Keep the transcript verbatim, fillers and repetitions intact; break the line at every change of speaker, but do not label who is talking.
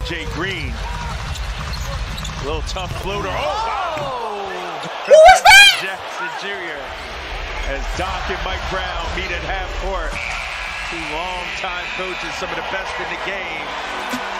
Jay Green. A little tough floater. Oh, wow!
Who was that?
Jackson Junior As Doc and Mike Brown meet at half court. Two long-time coaches, some of the best in the game.